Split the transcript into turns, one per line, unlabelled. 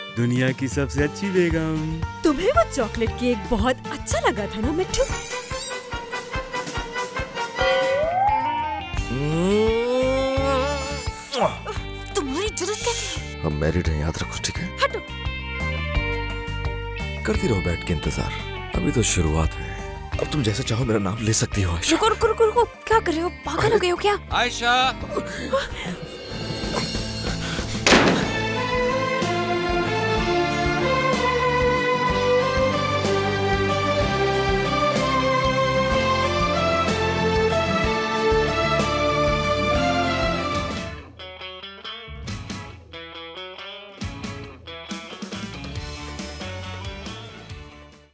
दुनिया की सबसे अच्छी बेगम।
तुम्हें वो चॉकलेट केक बहुत अच्छा लगा था ना मिट्टू? तुम्हारी जरूरत कैसी?
हम मैरिड हैं, याद रखो, ठीक है?
हटो।
करती रहो बैठ के इंतजार, अभी तो शुरुआत है। अब तुम जैसे चाहो मेरा नाम ले सकती हो आयशा।
रुको रुको रुको रुको, क्या कर रहे हो? पागल हो गए हो क्या?
आयशा